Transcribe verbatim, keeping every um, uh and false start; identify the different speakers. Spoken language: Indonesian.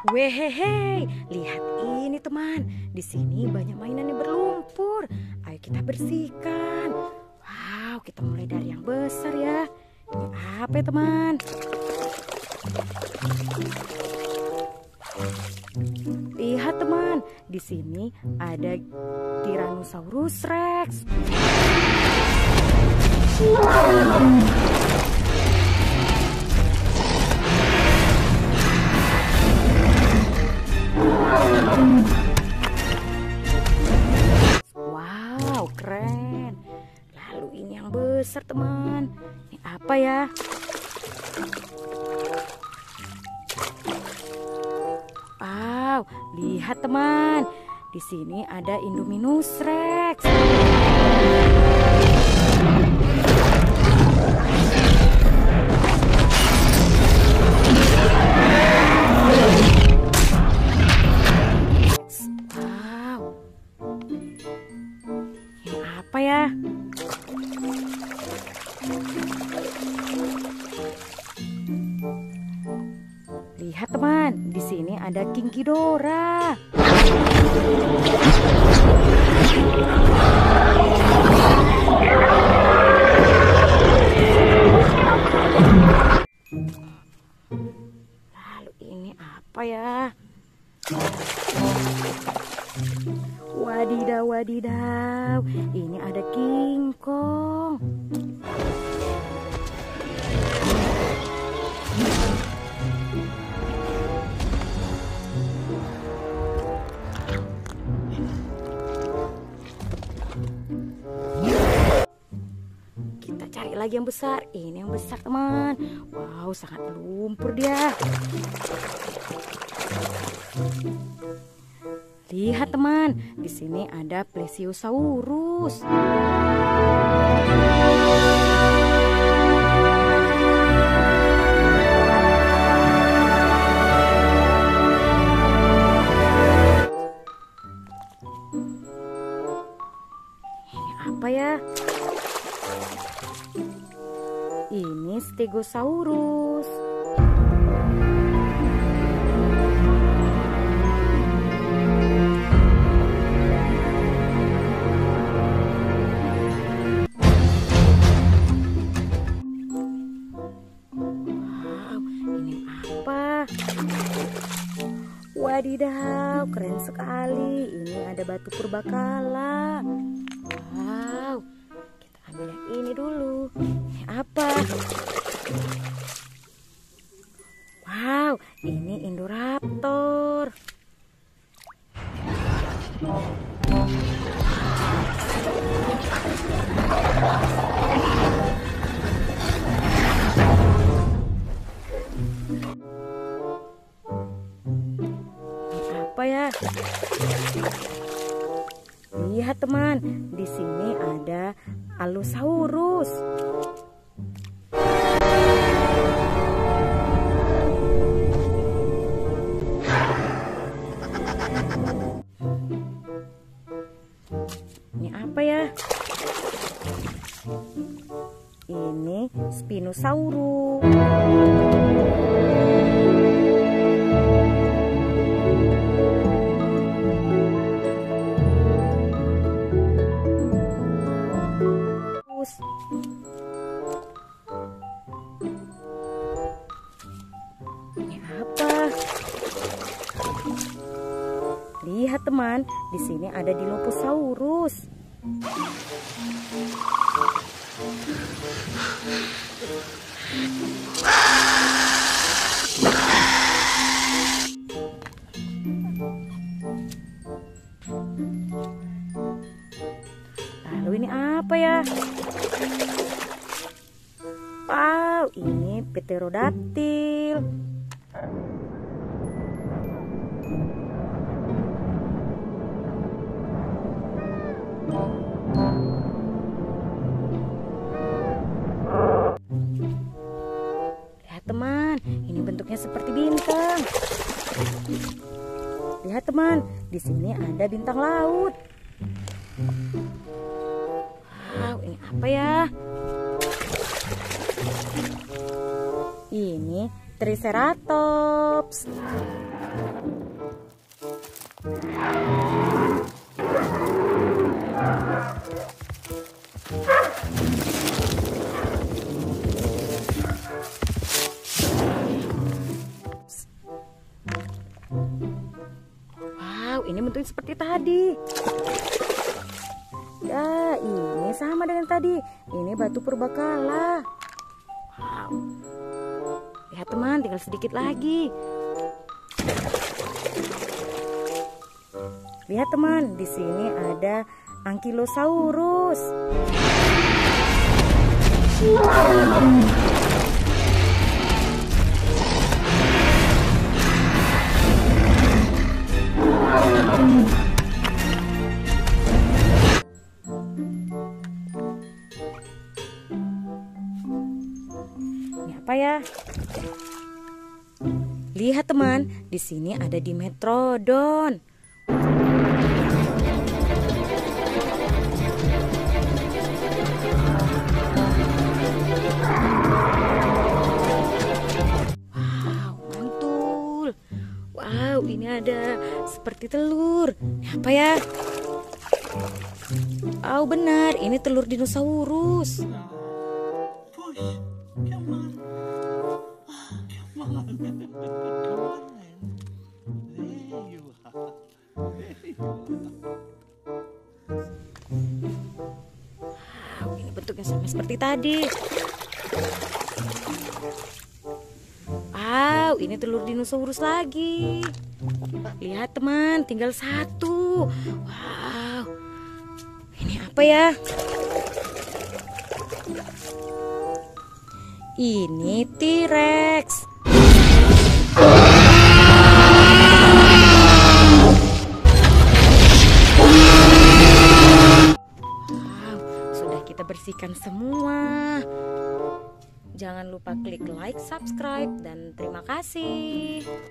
Speaker 1: Wehehe, lihat ini teman. Di sini banyak mainan yang berlumpur. Ayo kita bersihkan. Wow, kita mulai dari yang besar ya. Ini apa ya teman? Lihat teman, di sini ada Tyrannosaurus Rex. Wow, keren. Lalu ini yang besar teman. Ini apa ya? Wow, lihat teman. Di sini ada Indominus Rex. Wow. Ini apa ya? Lihat teman, di sini ada King Ghidorah. Lalu ini apa ya? Wadidaw, wadidaw. Ini ada King Kong. Kita cari lagi yang besar. Ini yang besar teman. Wow, sangat lumpur dia. Lihat teman, di sini ada Plesiosaurus. Ini apa ya? Ini Stegosaurus. Wadidaw, keren sekali. Ini ada batu purbakala. Wow, kita ambil yang ini dulu. Ini apa? Wow, ini Indoraptor. Apa ya? Lihat teman, di sini ada Allosaurus. Ini apa ya? Ini Spinosaurus. Ini apa? Lihat teman, di sini ada Dilophosaurus. Lalu ini apa ya? Wow, ini Pterodactyl. Lihat teman, ini bentuknya seperti bintang. Lihat teman, di sini ada bintang laut. Wow, ini apa ya? Ini Triceratops. Ops. Wow, ini bentuknya seperti tadi. Ya, ini sama dengan tadi. Ini batu purbakala. Wow. Lihat teman, tinggal sedikit lagi. Lihat teman, di sini ada Ankylosaurus. Ini apa ya? Lihat teman, di sini ada Dimetrodon. Wow, mantul. Wow, ini ada seperti telur. Ini apa ya? Oh, benar, ini telur dinosaurus. Wow, ini bentuknya sama seperti tadi. Wow, ini telur dinosaurus lagi. Lihat teman, tinggal satu. Wow, ini apa ya? Ini T-Rex. Wow, sudah kita bersihkan semua. Jangan lupa klik like, subscribe, dan terima kasih.